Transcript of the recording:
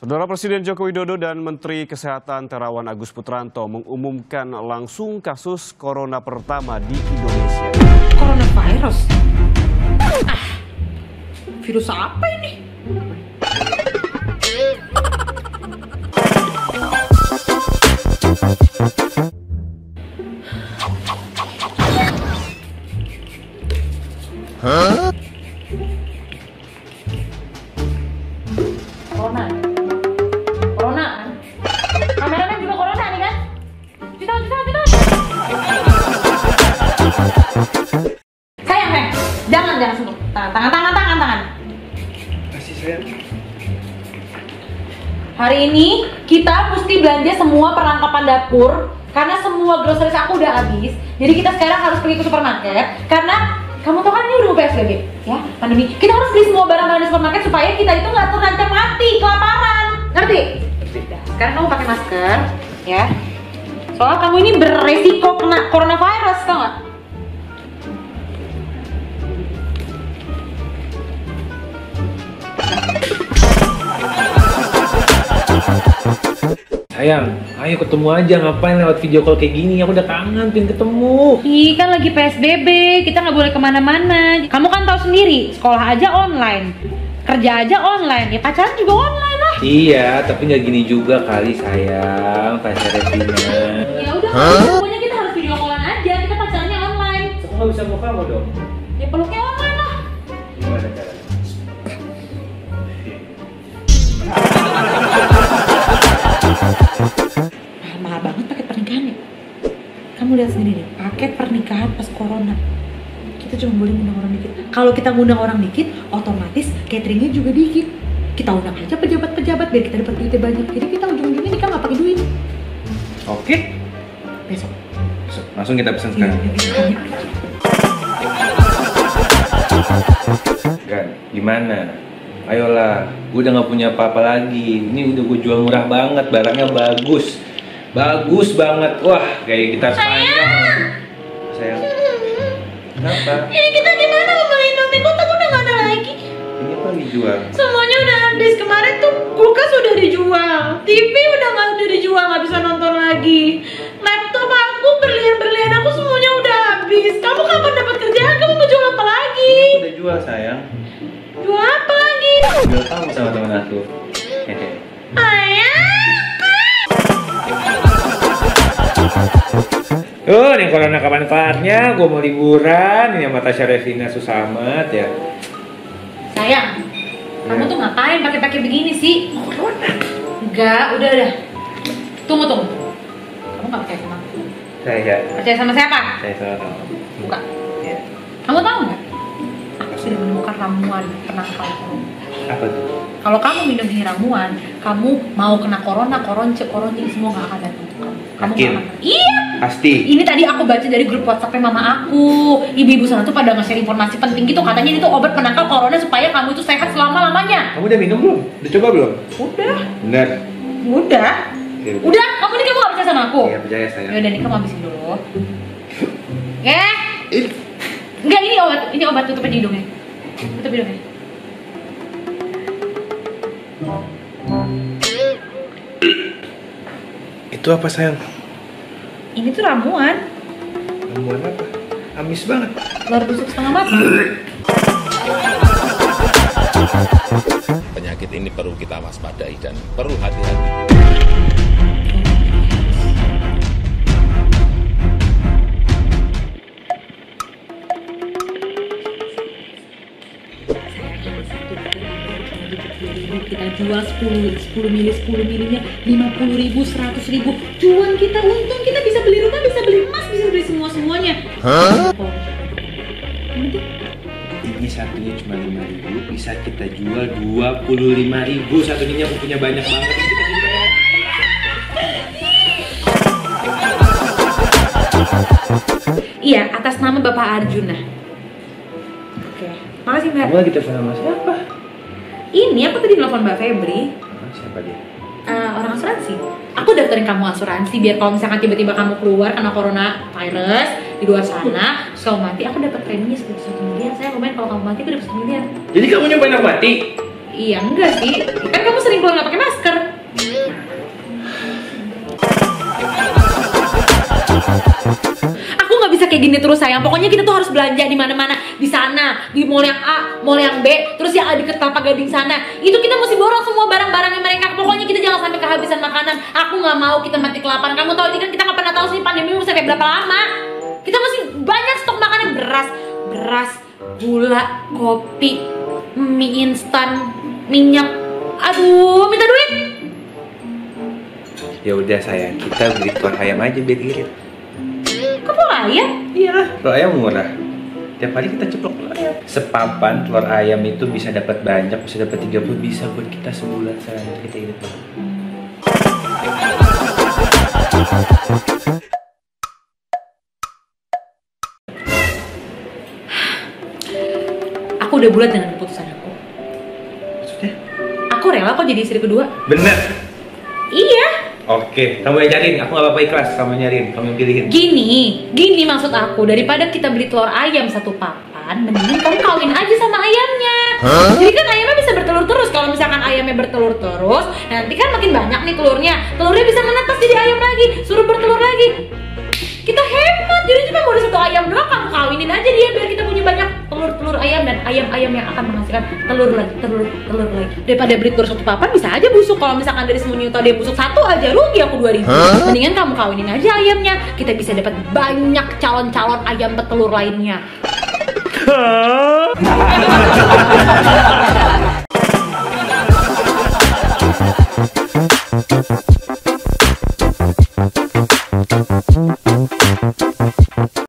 Saudara Presiden Joko Widodo dan Menteri Kesehatan Terawan Agus Putranto mengumumkan langsung kasus corona pertama di Indonesia. Coronavirus? Virus apa ini? Corona. Corona kan? Kameramen juga corona nih kan? Kita. Sayang. Jangan sentuh. Tangan. Kasih sayang. Hari ini kita mesti belanja semua perlengkapan dapur karena semua groceries aku udah habis. Jadi kita sekarang harus pergi ke supermarket karena kamu tahu kan ini udah PSBB, ya, pandemi. Kita harus beli semua barang-barang di supermarket supaya kita itu nggak terancam mati, kelaparan. Ngerti? Nah, sekarang kamu pakai masker, ya. Soalnya kamu ini beresiko kena coronavirus, tau nggak? Sayang, ayo ketemu aja, ngapain lewat video call kayak gini? Aku udah kangen, pengen ketemu. Ih, kan lagi PSBB, kita nggak boleh kemana-mana. Kamu kan tahu sendiri, sekolah aja online, kerja aja online, ya pacaran juga online lah. Iya, tapi nggak gini juga kali sayang, pacarnya Tina. Ya udah, pokoknya kita harus video callan aja, kita pacarannya online. Aku nggak bisa mau kamu dong. Ya peluknya online lah. Gimana caranya? Mahal banget paket pernikahan ya. Kamu lihat sendiri deh, paket pernikahan pas corona. Kita cuma boleh ngundang orang dikit. Kalau kita ngundang orang dikit, otomatis cateringnya juga dikit. Kita undang aja pejabat-pejabat biar kita dapat duitnya banyak. Jadi kita ujung-ujungnya nikah nggak pakai duit. Oke. Besok. Langsung kita pesan sekarang. Gan, gimana? Ayolah, gue udah nggak punya apa-apa lagi. Ini udah gue jual murah banget, barangnya bagus banget. Wah, kayak gitar Spanyol. Sayang, kenapa? Ini kita gimana mau beli Indomie? Kok udah nggak ada lagi? Ini apa dijual? Semuanya udah habis. Kemarin tuh kulkas udah dijual, TV udah dijual, nggak bisa nonton lagi. Laptop aku, berlian aku semuanya udah habis. Kamu kapan dapat kerjaan? Kamu mau jual apa lagi? Udah jual sayang. Jual apa lagi? Jual kamu sama teman aku. Hehe. Ayah. Nih corona kapan kelarnya? Gue mau liburan. Ini sama Tasya Revina susah amat ya. Sayang, kamu tuh ngapain pakai begini sih? Enggak, udah. Tunggu. Kamu nggak percaya sama aku? Saya. Percaya sama siapa? Saya salah kamu. Buka. Ya. Kamu tahu nggak? Aku sudah menemukan ramuan penangkal corona. Apa tuh? Kalau kamu minum ini ramuan, kamu mau kena corona, koronce semua nggak akan datang ke kamu. Kamu Yakin? nggak akan. Iya. Pasti. Ini tadi aku baca dari grup WhatsApp-nya mama aku. Ibu-ibu sana tuh pada nge-share informasi penting gitu. Katanya ini tuh obat penangkal corona supaya kamu itu sehat selama-lamanya. Kamu udah minum belum? Udah coba belum? Udah. Benar. Udah. Ya, Udah. Kamu nih kamu nggak percaya sama aku? Iya percaya sayang. Ya udah nih kamu habisin dulu. Enggak, ini obat tutup aja hidungnya. Tutup hidungnya. Itu apa sayang? Ini tuh ramuan. Ramuan apa? Amis banget. Telur busuk setengah mati. Penyakit ini perlu kita waspadai dan perlu hati-hati. Kita jual 10 milinya 50.000, 100.000. Cuan kita, untung kita bisa beli rumah, bisa beli emas, bisa beli semuanya. Ini satunya cuma 5.000, bisa kita jual 25.000. Satu ini aku punya banyak banget. Ini kita jual. Iya, atas nama Bapak Arjuna. Oke, makasih Mbak. Kamu lagi telepon sama siapa? Ini aku tadi nelfon Mbak Febri. Siapa dia? Orang asuransi. Aku daftarin kamu asuransi biar kalau misalkan tiba-tiba kamu keluar karena corona virus di luar sana, terus kamu mati, aku dapat preminya sekitar 1 miliar. Saya lumayan kalau kamu mati aku dapat 1 miliar. Jadi kamu nyobain aku mati? Iya enggak sih, kan kamu sering keluar nggak pakai masker. gini terus sayang. Pokoknya kita tuh harus belanja di mana-mana, di sana, di mall yang A, mall yang B, terus yang ada di Kelapa Gading sana. Itu kita mesti borong semua barang-barangnya mereka. Pokoknya kita jangan sampai kehabisan makanan. Aku nggak mau kita mati kelaparan. Kamu tahu ini kan kita nggak pernah tahu sih pandemi mau sampai berapa lama. Kita mesti banyak stok makanan, beras, gula, kopi, mie instan, minyak. Aduh, minta duit. Ya udah sayang, kita beli telur ayam aja biar irit. Kok telur ayam? Iya, telur ayam murah. Tiap hari kita ceplok telur ayam. Sepapan telur ayam itu bisa dapat banyak, bisa dapat 30, bisa buat kita sebulan sayang. Kita irit banget. Aku udah bulat dengan keputusan aku. Maksudnya? Aku rela kok jadi istri kedua. Bener. Iya. Oke, kamu yang nyariin, aku gak apa-apa ikhlas. Kamu yang nyariin, kamu yang pilihin. Gini maksud aku, daripada kita beli telur ayam satu papan, mendingan kamu kawin aja sama ayamnya. Jadi kan ayamnya bisa bertelur terus. Kalau misalkan ayamnya bertelur terus, nanti kan makin banyak nih telurnya. Telurnya bisa menetas jadi ayam lagi, suruh bertelur lagi. Kita hemat, jadi cuma modal satu ayam doang, kamu kawinin aja dia biar kita punya banyak telur ayam dan ayam-ayam yang akan menghasilkan telur lagi. Daripada beli telur satu papan bisa aja busuk. Kalau misalkan dari 10 juta dia busuk satu aja, rugi aku 2.000. Mendingan kamu kawinin aja ayamnya, kita bisa dapat banyak calon-calon ayam petelur lainnya.